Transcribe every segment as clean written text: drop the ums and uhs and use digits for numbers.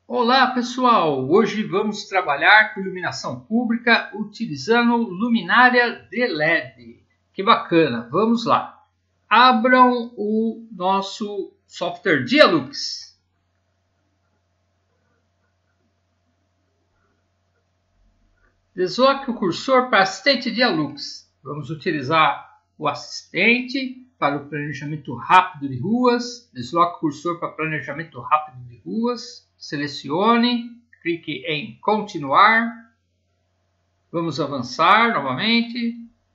Olá pessoal, hoje vamos trabalhar com iluminação pública utilizando luminária de LED. Que bacana, vamos lá. Abram o nosso software Dialux. Desloque o cursor para assistente Dialux. Vamos utilizar o assistente para o planejamento rápido de ruas. Desloque o cursor para planejamento rápido de ruas. Selecione, clique em continuar. Vamos avançar novamente.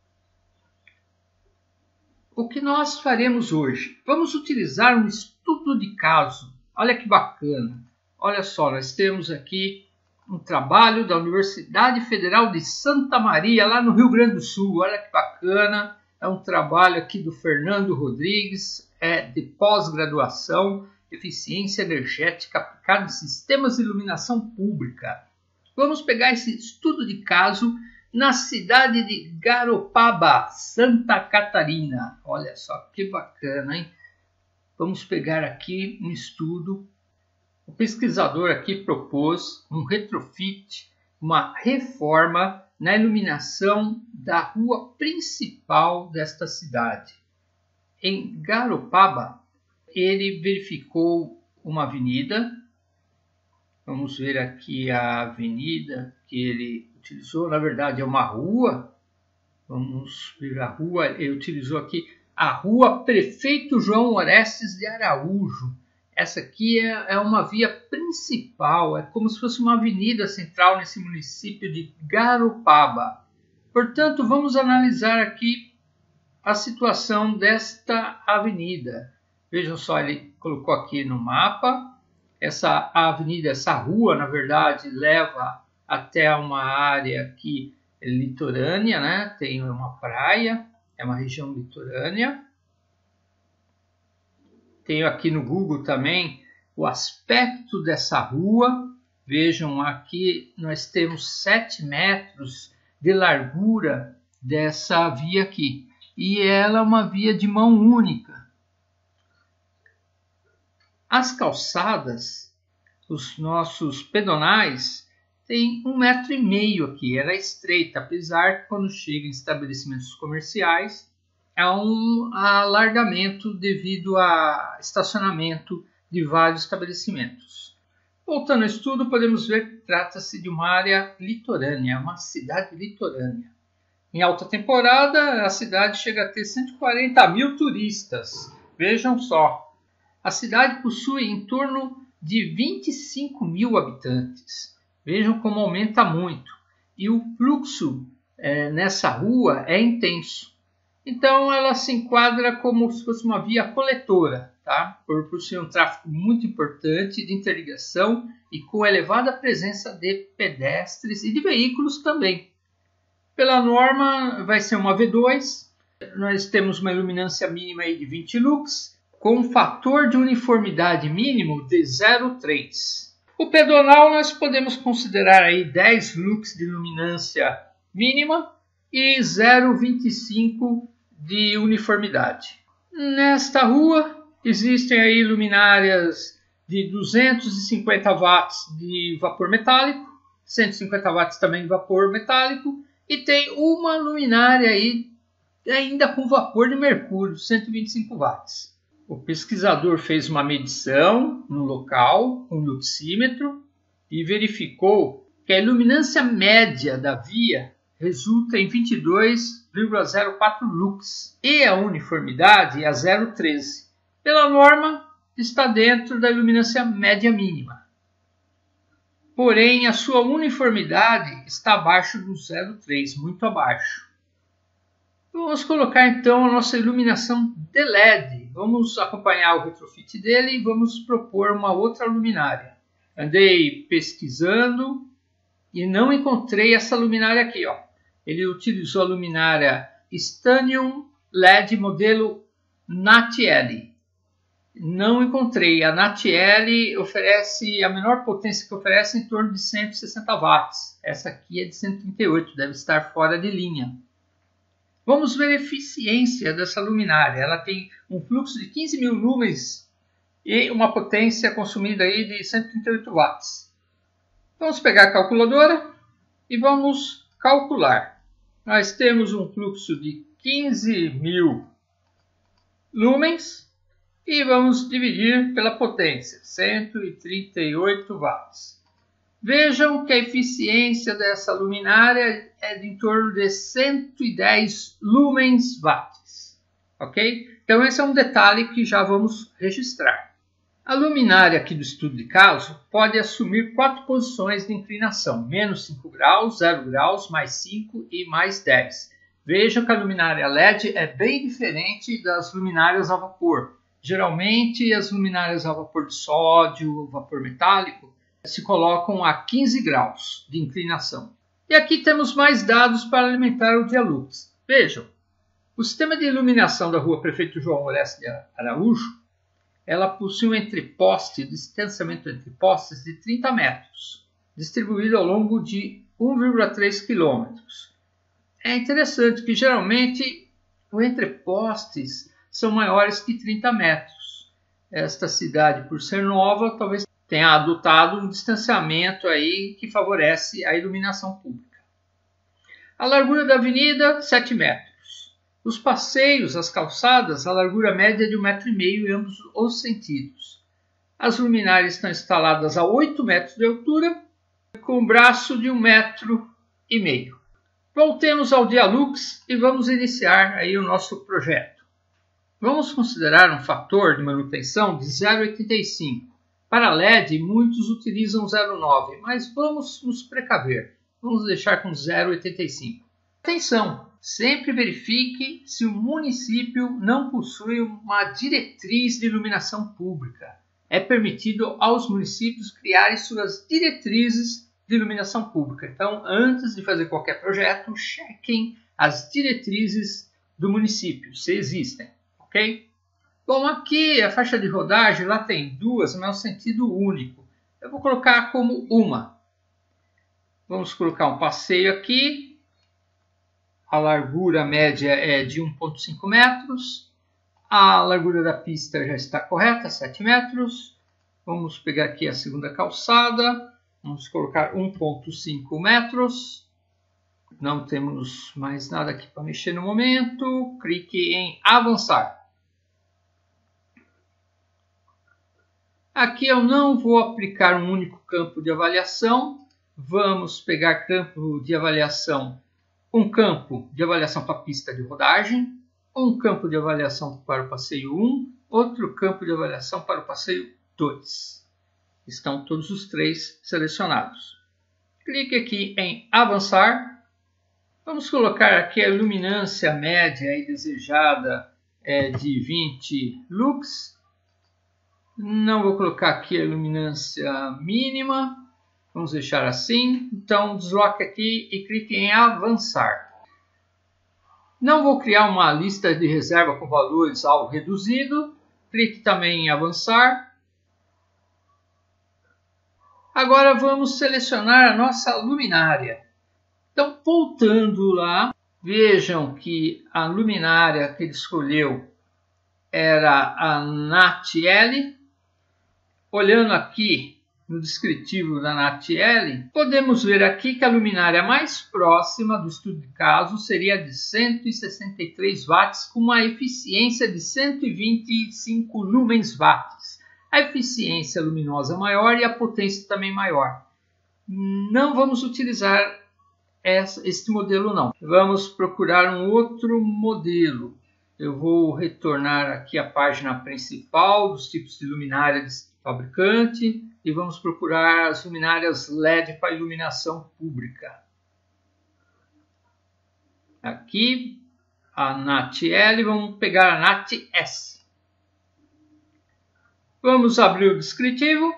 O que nós faremos hoje? Vamos utilizar um estudo de caso. Olha que bacana. Olha só, nós temos aqui um trabalho da Universidade Federal de Santa Maria, lá no Rio Grande do Sul. Olha que bacana. É um trabalho aqui do Fernando Rodrigues, de pós-graduação, eficiência energética aplicada em sistemas de iluminação pública. Vamos pegar esse estudo de caso na cidade de Garopaba, Santa Catarina. Olha só que bacana, hein? Vamos pegar aqui um estudo. O pesquisador aqui propôs um retrofit, uma reforma na iluminação da rua principal desta cidade. Em Garopaba, ele verificou uma avenida. Vamos ver aqui a avenida que ele utilizou. Na verdade, é uma rua. Vamos ver a rua. Ele utilizou aqui a rua Prefeito João Orestes de Araújo. Essa aqui é uma via principal. É como se fosse uma avenida central nesse município de Garopaba. Portanto, vamos analisar aqui a situação desta avenida. Vejam só, ele colocou aqui no mapa, essa avenida, essa rua, na verdade, leva até uma área aqui litorânea, né? Tem uma praia, é uma região litorânea. Tenho aqui no Google também o aspecto dessa rua. Vejam, aqui nós temos 7 metros de largura dessa via aqui. E ela é uma via de mão única. As calçadas, os nossos pedonais, têm 1,5 m aqui. Ela é estreita, apesar que quando chega em estabelecimentos comerciais, há um alargamento devido a estacionamento de vários estabelecimentos. Voltando ao estudo, podemos ver que trata-se de uma área litorânea, uma cidade litorânea. Em alta temporada, a cidade chega a ter 140 mil turistas. Vejam só. A cidade possui em torno de 25 mil habitantes. Vejam como aumenta muito. E o fluxo nessa rua é intenso. Então ela se enquadra como se fosse uma via coletora, tá? Por possuir um tráfego muito importante de interligação e com elevada presença de pedestres e de veículos também. Pela norma vai ser uma V2. Nós temos uma iluminância mínima aí de 20 lux, com um fator de uniformidade mínimo de 0,3. O pedonal nós podemos considerar aí 10 lux de luminância mínima e 0,25 de uniformidade. Nesta rua existem aí luminárias de 250 watts de vapor metálico, 150 watts também de vapor metálico, e tem uma luminária aí ainda com vapor de mercúrio, 125 watts. O pesquisador fez uma medição no local, com um luxímetro, e verificou que a iluminância média da via resulta em 22,04 lux e a uniformidade é 0,13. Pela norma, está dentro da iluminância média mínima. Porém, a sua uniformidade está abaixo do 0,3, muito abaixo. Vamos colocar então a nossa iluminação de LED. Vamos acompanhar o retrofit dele e vamos propor uma outra luminária. Andei pesquisando e não encontrei essa luminária aqui, ó. Ele utilizou a luminária Stanium LED modelo NATL. Não encontrei. A NATL oferece a menor potência que oferece em torno de 160 watts. Essa aqui é de 138, deve estar fora de linha. Vamos ver a eficiência dessa luminária. Ela tem um fluxo de 15 mil lumens e uma potência consumida aí de 138 watts. Vamos pegar a calculadora e vamos calcular. Nós temos um fluxo de 15.000 lumens e vamos dividir pela potência, 138 watts. Vejam que a eficiência dessa luminária é de em torno de 110 lumens watts. Ok? Então esse é um detalhe que já vamos registrar. A luminária aqui do estudo de caso pode assumir 4 posições de inclinação, menos 5 graus, 0 graus, mais 5 e mais 10. Vejam que a luminária LED é bem diferente das luminárias a vapor. Geralmente as luminárias a vapor de sódio, vapor metálico, se colocam a 15 graus de inclinação. E aqui temos mais dados para alimentar o Dialux. Vejam, o sistema de iluminação da rua Prefeito João Oreste de Araújo, ela possui um entreposte, distanciamento entre postes de 30 metros, distribuído ao longo de 1,3 km. É interessante que geralmente os entrepostes são maiores que 30 metros. Esta cidade, por ser nova, talvez tenha adotado um distanciamento aí que favorece a iluminação pública. A largura da avenida, 7 metros. Os passeios, as calçadas, a largura média é de 1,5 m em ambos os sentidos. As luminárias estão instaladas a 8 metros de altura, com um braço de 1,5 m. Voltemos ao Dialux e vamos iniciar aí o nosso projeto. Vamos considerar um fator de manutenção de 0,85. Para LED, muitos utilizam 0,9, mas vamos nos precaver. Vamos deixar com 0,85. Atenção! Sempre verifique se o município não possui uma diretriz de iluminação pública. É permitido aos municípios criarem suas diretrizes de iluminação pública. Então, antes de fazer qualquer projeto, chequem as diretrizes do município, se existem, ok? Bom, aqui a faixa de rodagem, lá tem duas, mas é um sentido único. Eu vou colocar como uma. Vamos colocar um passeio aqui. A largura média é de 1,5 metros. A largura da pista já está correta, 7 metros. Vamos pegar aqui a segunda calçada. Vamos colocar 1,5 metros. Não temos mais nada aqui para mexer no momento. Clique em avançar. Aqui eu não vou aplicar um único campo de avaliação. Vamos pegar campo de avaliação. Um campo de avaliação para a pista de rodagem, um campo de avaliação para o passeio 1, outro campo de avaliação para o passeio 2. Estão todos os 3 selecionados. Clique aqui em avançar. Vamos colocar aqui a luminância média aí desejada de 20 lux. Não vou colocar aqui a luminância mínima. Vamos deixar assim. Então, desloque aqui e clique em avançar. Não vou criar uma lista de reserva com valores algo reduzido. Clique também em avançar. Agora vamos selecionar a nossa luminária. Então, voltando lá, vejam que a luminária que ele escolheu era a NAT-L. Olhando aqui no descritivo da NAT-L, podemos ver aqui que a luminária mais próxima do estudo de caso seria de 163 watts com uma eficiência de 125 lumens watts. A eficiência luminosa maior e a potência também maior. Não vamos utilizar este modelo não. Vamos procurar um outro modelo. Eu vou retornar aqui à página principal dos tipos de luminária de fabricante e vamos procurar as luminárias LED para iluminação pública. Aqui a NAT-L, vamos pegar a NAT-S. Vamos abrir o descritivo.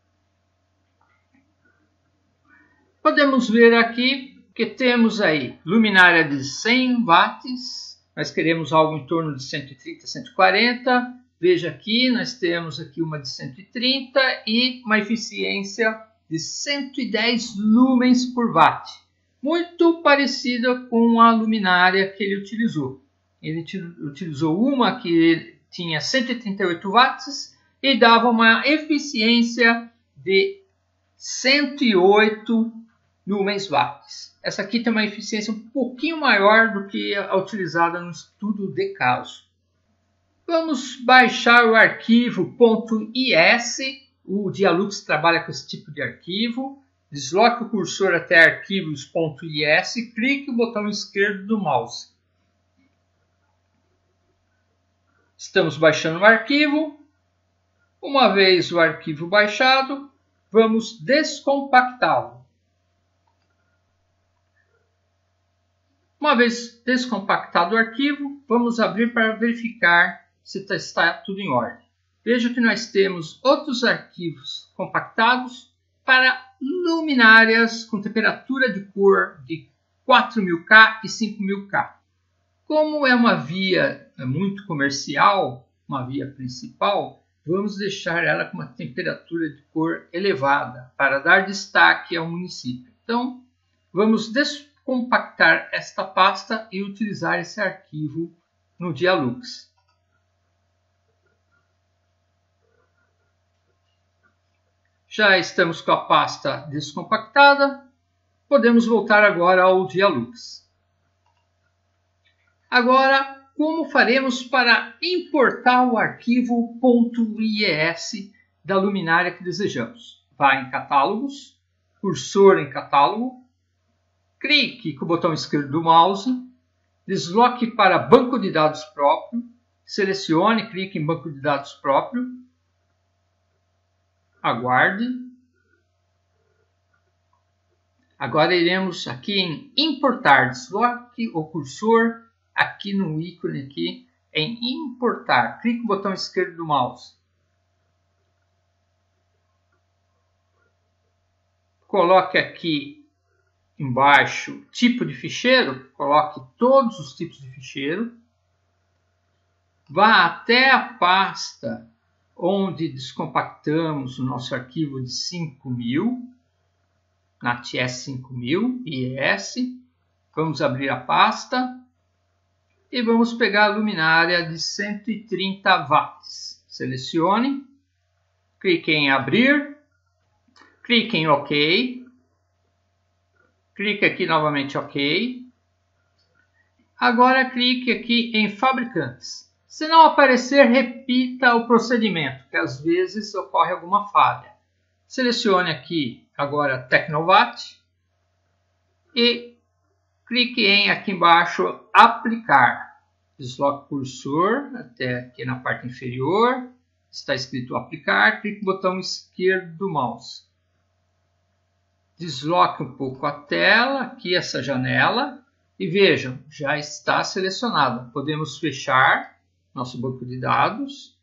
Podemos ver aqui que temos aí luminária de 100 watts. Nós queremos algo em torno de 130, 140. Veja aqui, nós temos aqui uma de 130 e uma eficiência de 110 lumens por watt. Muito parecida com a luminária que ele utilizou. Ele utilizou uma que tinha 138 watts e dava uma eficiência de 108 lumens watts. Essa aqui tem uma eficiência um pouquinho maior do que a utilizada no estudo de caso. Vamos baixar o arquivo .is. O Dialux trabalha com esse tipo de arquivo. Desloque o cursor até arquivos.is e clique no botão esquerdo do mouse. Estamos baixando o arquivo. Uma vez o arquivo baixado, vamos descompactá-lo. Uma vez descompactado o arquivo, vamos abrir para verificar se está tudo em ordem. Veja que nós temos outros arquivos compactados para luminárias com temperatura de cor de 4000K e 5000K. Como é uma via muito comercial, uma via principal, vamos deixar ela com uma temperatura de cor elevada para dar destaque ao município. Então, vamos descompactar esta pasta e utilizar esse arquivo no Dialux. Já estamos com a pasta descompactada, podemos voltar agora ao Dialux. Agora, como faremos para importar o arquivo .is da luminária que desejamos? Vá em Catálogos, cursor em Catálogo, clique com o botão esquerdo do mouse, desloque para Banco de Dados Próprio, selecione, clique em Banco de Dados Próprio, aguarde. Agora iremos aqui em Importar, desloque o cursor aqui no ícone aqui em Importar. Clique no botão esquerdo do mouse. Coloque aqui embaixo tipo de ficheiro, coloque todos os tipos de ficheiro. Vá até a pasta onde descompactamos o nosso arquivo de 5000, na TS5000 IES. Vamos abrir a pasta e vamos pegar a luminária de 130 watts. Selecione, clique em abrir, clique em OK, clique aqui novamente OK. Agora clique aqui em fabricantes. Se não aparecer, repita o procedimento, que às vezes ocorre alguma falha. Selecione aqui agora Tecnovatt e clique em aqui embaixo aplicar. Desloque o cursor até aqui na parte inferior, está escrito aplicar, clique no botão esquerdo do mouse. Desloque um pouco a tela, aqui essa janela, e vejam, já está selecionada. Podemos fechar nosso banco de dados.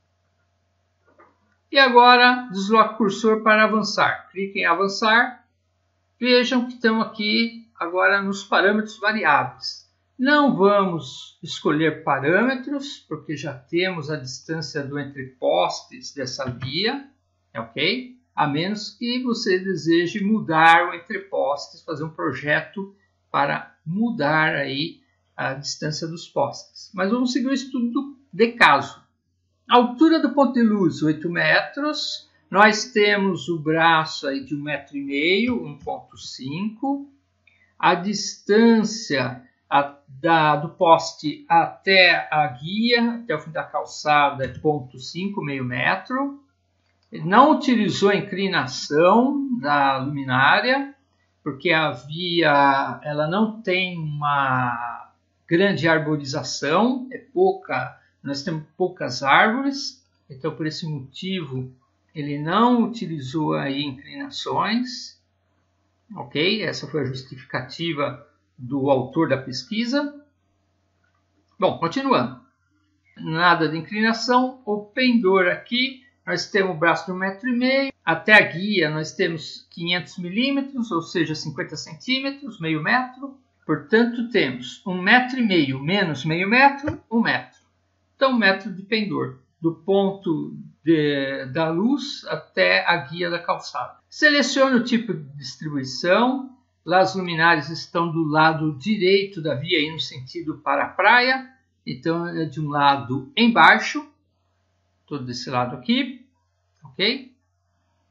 E agora desloque o cursor para avançar. Clique em avançar. Vejam que estamos aqui agora nos parâmetros variáveis. Não vamos escolher parâmetros, porque já temos a distância do entrepostes dessa via, ok? A menos que você deseje mudar o entrepostes, fazer um projeto para mudar aí a distância dos postes. Mas vamos seguir o estudo de caso. A altura do ponto de luz, 8 metros. Nós temos o braço aí de 1,5 m, 1,5. A distância do poste até a guia, até o fim da calçada, é 0,5, meio metro. Ele não utilizou a inclinação da luminária, porque a via ela não tem uma grande arborização, é pouca, nós temos poucas árvores, então por esse motivo ele não utilizou aí inclinações, ok? Essa foi a justificativa do autor da pesquisa. Bom, continuando. Nada de inclinação, o pendor aqui, nós temos o braço de 1,5 m, até a guia nós temos 500 milímetros, ou seja, 50 centímetros, meio metro. Portanto, temos 1,5 m menos meio metro, 1 metro. Então, 1 metro de pendor, do ponto da luz até a guia da calçada. Selecione o tipo de distribuição. Lá as luminárias estão do lado direito da via, aí no sentido para a praia. Então, é de um lado embaixo, todo desse lado aqui, ok?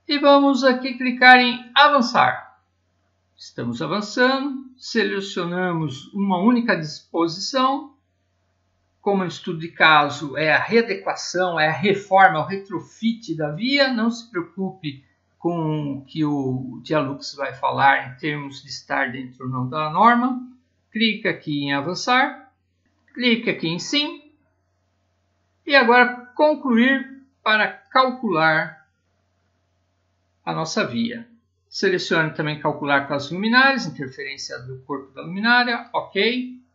E vamos aqui clicar em avançar. Estamos avançando, selecionamos uma única disposição. Como no estudo de caso é a readequação, é a reforma, o retrofit da via, não se preocupe com o que o Dialux vai falar em termos de estar dentro ou não da norma. Clica aqui em avançar, clica aqui em sim e agora concluir para calcular a nossa via. Selecione também calcular com as luminárias, interferência do corpo da luminária, ok.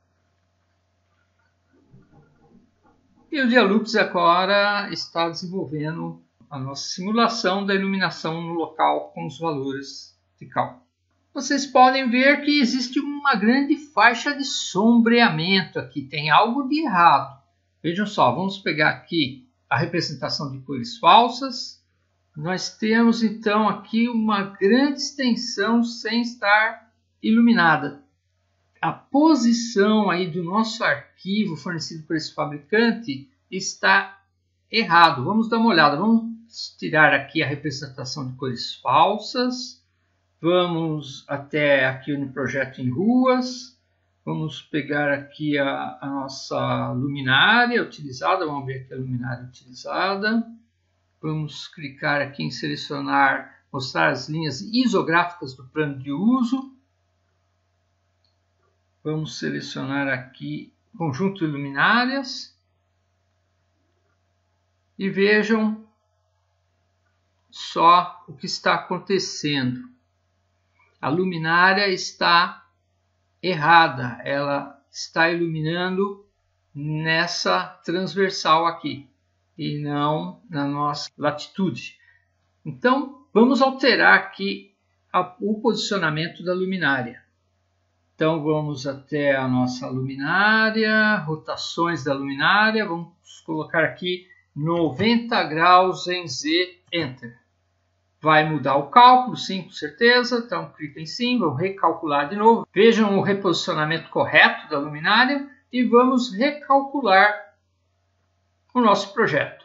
E o Dialux agora está desenvolvendo a nossa simulação da iluminação no local com os valores de cálculo. Vocês podem ver que existe uma grande faixa de sombreamento aqui, tem algo de errado. Vejam só, vamos pegar aqui a representação de cores falsas. Nós temos então aqui uma grande extensão sem estar iluminada. A posição aí do nosso arquivo fornecido por esse fabricante está errado. Vamos dar uma olhada. Vamos tirar aqui a representação de cores falsas. Vamos até aqui no projeto em ruas. Vamos pegar aqui a nossa luminária utilizada. Vamos ver aqui a luminária utilizada. Vamos clicar aqui em selecionar, mostrar as linhas isográficas do plano de uso. Vamos selecionar aqui conjunto de luminárias e vejam só o que está acontecendo. A luminária está errada, ela está iluminando nessa transversal aqui e não na nossa latitude. Então vamos alterar aqui o posicionamento da luminária. Então vamos até a nossa luminária, rotações da luminária, vamos colocar aqui 90 graus em Z, Enter. Vai mudar o cálculo, sim, com certeza, então clica em sim, vamos recalcular de novo. Vejam o reposicionamento correto da luminária e vamos recalcular o nosso projeto.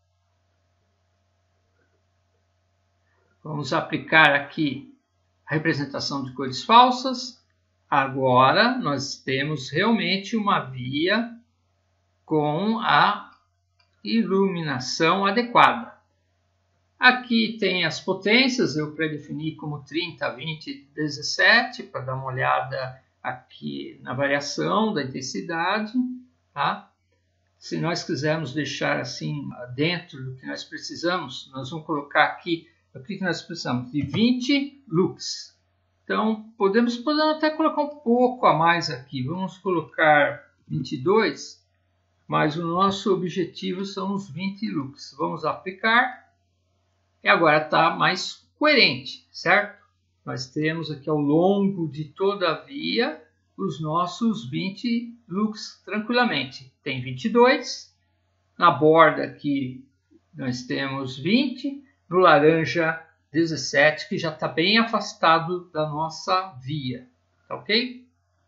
Vamos aplicar aqui a representação de cores falsas. Agora nós temos realmente uma via com a iluminação adequada. Aqui tem as potências, eu predefini como 30, 20, 17, para dar uma olhada aqui na variação da intensidade. Tá? Se nós quisermos deixar assim dentro do que nós precisamos, nós vamos colocar aqui o que nós precisamos, de 20 lux. Então, podemos até colocar um pouco a mais aqui. Vamos colocar 22, mas o nosso objetivo são os 20 lux. Vamos aplicar. E agora está mais coerente, certo? Nós temos aqui ao longo de toda a via os nossos 20 lux tranquilamente. Tem 22. Na borda aqui nós temos 20. No laranja 17, que já está bem afastado da nossa via, tá ok?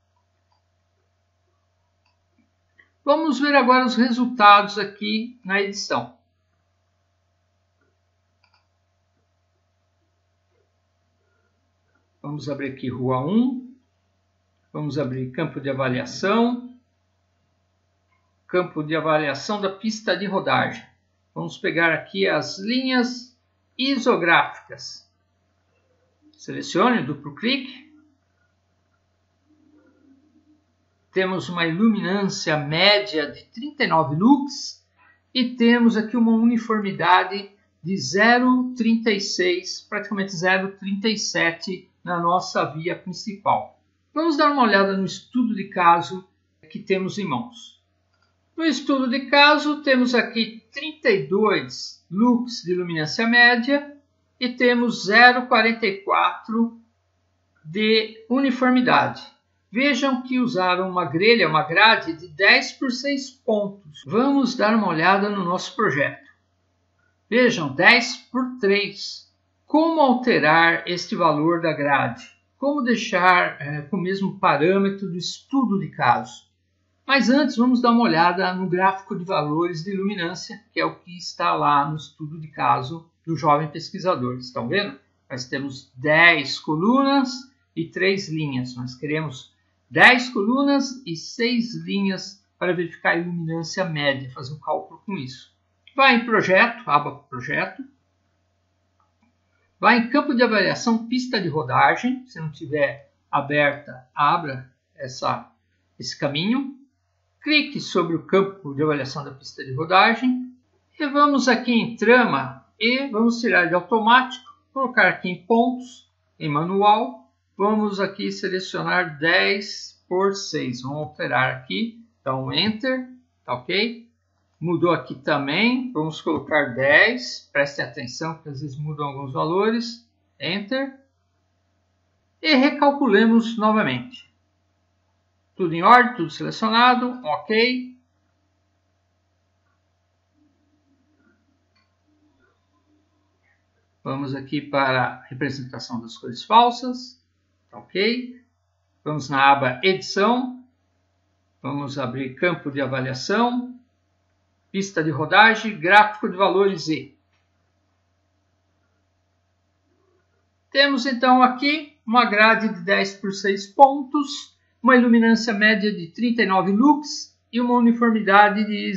Vamos ver agora os resultados aqui na edição. Vamos abrir aqui Rua 1, vamos abrir campo de avaliação da pista de rodagem. Vamos pegar aqui as linhas isográficas. Selecione, duplo clique. Temos uma iluminância média de 39 lux e temos aqui uma uniformidade de 0,36, praticamente 0,37 na nossa via principal. Vamos dar uma olhada no estudo de caso que temos em mãos. No estudo de caso temos aqui 32 lux de luminância média e temos 0,44 de uniformidade. Vejam que usaram uma grelha, uma grade de 10 por 6 pontos. Vamos dar uma olhada no nosso projeto. Vejam, 10 por 3. Como alterar este valor da grade? Como deixar com o mesmo parâmetro do estudo de caso? Mas antes vamos dar uma olhada no gráfico de valores de luminância, que é o que está lá no estudo de caso do jovem pesquisador. Estão vendo? Nós temos 10 colunas e 3 linhas. Nós queremos 10 colunas e 6 linhas para verificar a iluminância média, fazer um cálculo com isso. Vai em projeto, aba projeto. Vai em campo de avaliação, pista de rodagem. Se não tiver aberta, abra esse caminho. Clique sobre o campo de avaliação da pista de rodagem. E vamos aqui em trama e vamos tirar de automático, colocar aqui em pontos, em manual. Vamos aqui selecionar 10 por 6. Vamos alterar aqui. Então, Enter, tá ok? Mudou aqui também. Vamos colocar 10. Prestem atenção, que às vezes mudam alguns valores. Enter. E recalculemos novamente. Tudo em ordem, tudo selecionado. Ok. Vamos aqui para a representação das cores falsas. Ok. Vamos na aba Edição. Vamos abrir campo de avaliação. Pista de rodagem, gráfico de valores E. Temos então aqui uma grade de 10 por 6 pontos, uma iluminância média de 39 lux e uma uniformidade de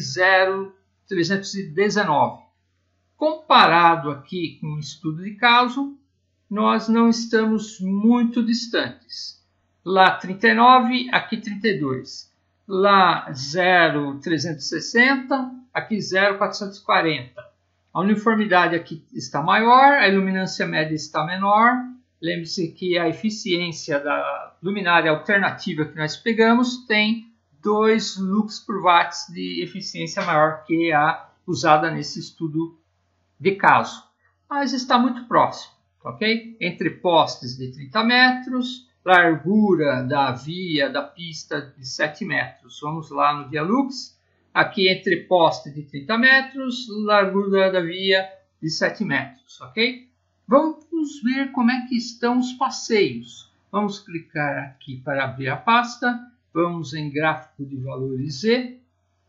0,319. Comparado aqui com o estudo de caso, nós não estamos muito distantes. Lá 39, aqui 32. Lá 0,360, aqui 0,440. A uniformidade aqui está maior, a iluminância média está menor. Lembre-se que a eficiência da luminária alternativa que nós pegamos tem 2 lux por watts de eficiência maior que a usada nesse estudo de caso. Mas está muito próximo, ok? Entre postes de 30 metros, largura da via, da pista de 7 metros. Vamos lá no Dialux. Aqui entre poste de 30 metros, largura da via de 7 metros, ok? Vamos ver como é que estão os passeios. Vamos clicar aqui para abrir a pasta. Vamos em gráfico de valores E.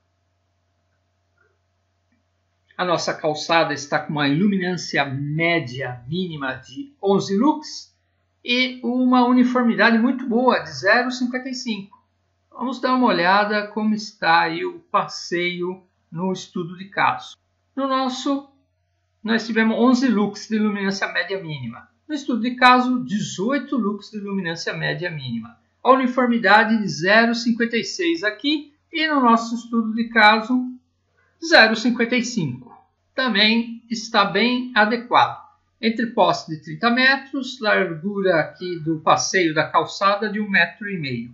A nossa calçada está com uma iluminância média mínima de 11 lux e uma uniformidade muito boa de 0,55. Vamos dar uma olhada como está aí o passeio no estudo de caso. No nosso, nós tivemos 11 lux de iluminância média mínima. No estudo de caso, 18 lux de iluminância média mínima. A uniformidade de 0,56 aqui e no nosso estudo de caso, 0,55. Também está bem adequado. Entre postes de 30 metros, largura aqui do passeio da calçada de 1,5 metro.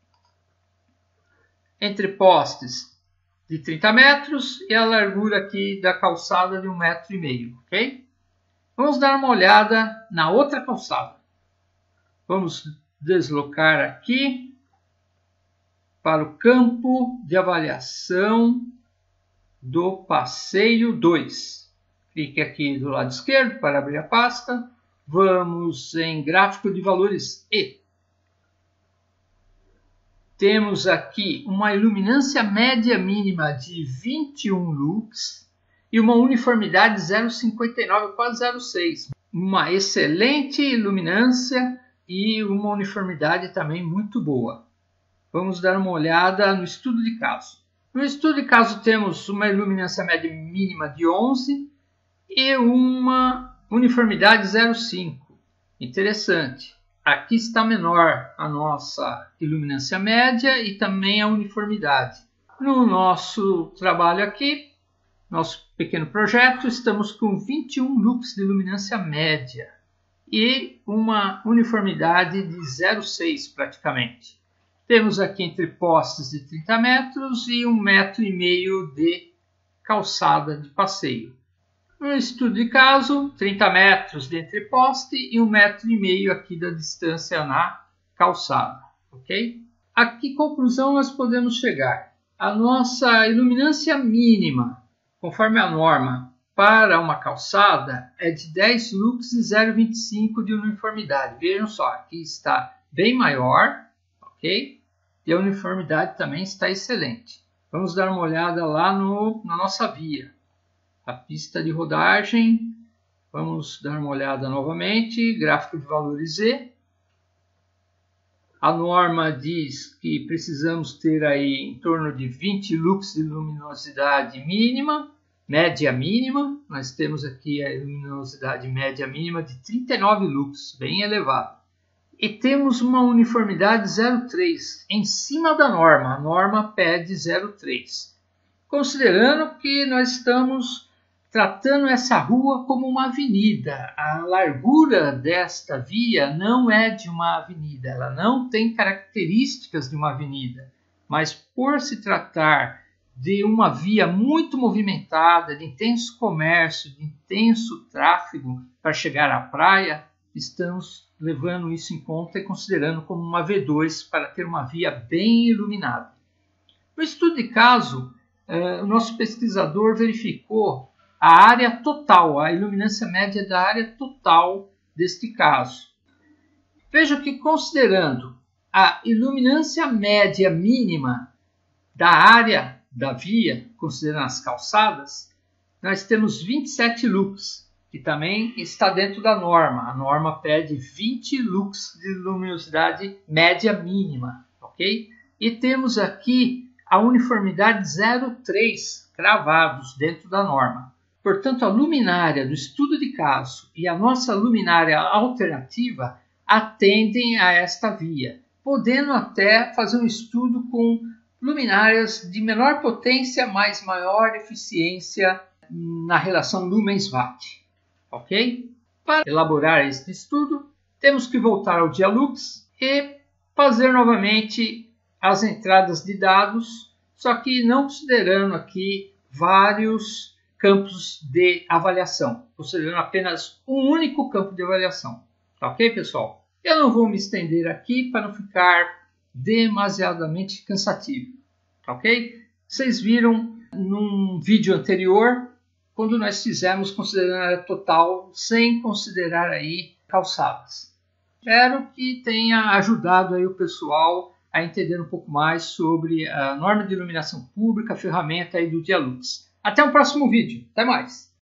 Entre postes de 30 metros e a largura aqui da calçada de 1,5 metro, ok? Vamos dar uma olhada na outra calçada. Vamos deslocar aqui para o campo de avaliação do passeio 2. Clique aqui do lado esquerdo para abrir a pasta. Vamos em gráfico de valores E. Temos aqui uma iluminância média mínima de 21 lux e uma uniformidade 0,59, quase 0,6. Uma excelente iluminância e uma uniformidade também muito boa. Vamos dar uma olhada no estudo de caso. No estudo de caso temos uma iluminância média mínima de 11 e uma uniformidade 0,5. Interessante. Aqui está menor a nossa iluminância média e também a uniformidade. No nosso trabalho aqui, nosso pequeno projeto, estamos com 21 lux de iluminância média e uma uniformidade de 0,6 praticamente. Temos aqui entre postes de 30 metros e 1,5 metro de calçada de passeio. No estudo de caso, 30 metros de entre poste e 1,5 metro aqui da distância na calçada, ok? A que conclusão nós podemos chegar? A nossa iluminância mínima, conforme a norma, para uma calçada é de 10 lux e 0,25 de uniformidade. Vejam só, aqui está bem maior, ok? E a uniformidade também está excelente. Vamos dar uma olhada lá na nossa via. A pista de rodagem Vamos dar uma olhada novamente, gráfico de valores Z. A norma diz que precisamos ter aí em torno de 20 lux de luminosidade mínima, média mínima. Nós temos aqui a luminosidade média mínima de 39 lux, bem elevado. E temos uma uniformidade 0,3 em cima da norma. A norma pede 0,3. Considerando que nós estamos tratando essa rua como uma avenida. A largura desta via não é de uma avenida, ela não tem características de uma avenida, mas por se tratar de uma via muito movimentada, de intenso comércio, de intenso tráfego para chegar à praia, estamos levando isso em conta e considerando como uma V2 para ter uma via bem iluminada. No estudo de caso, o nosso pesquisador verificou a área total, a iluminância média da área total deste caso. Veja que, considerando a iluminância média mínima da área da via, considerando as calçadas, nós temos 27 lux, que também está dentro da norma. A norma pede 20 lux de luminosidade média mínima, ok? E temos aqui a uniformidade 0,3 cravados dentro da norma. Portanto, a luminária do estudo de caso e a nossa luminária alternativa atendem a esta via, podendo até fazer um estudo com luminárias de menor potência, mas maior eficiência na relação lumens-watt. Ok? Para elaborar este estudo, temos que voltar ao Dialux e fazer novamente as entradas de dados, só que não considerando aqui vários campos de avaliação, considerando apenas um único campo de avaliação. Tá ok, pessoal? Eu não vou me estender aqui para não ficar demasiadamente cansativo. Tá ok? Vocês viram num vídeo anterior, quando nós fizemos considerando a área total, sem considerar aí calçadas. Espero que tenha ajudado aí o pessoal a entender um pouco mais sobre a norma de iluminação pública, a ferramenta aí do Dialux. Até o próximo vídeo. Até mais!